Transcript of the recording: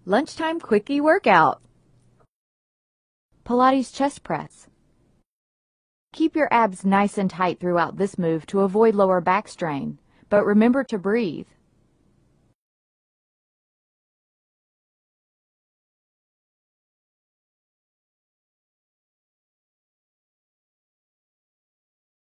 Lunchtime Quickie Workout. Pilates Chest Press. Keep your abs nice and tight throughout this move to avoid lower back strain, but remember to breathe.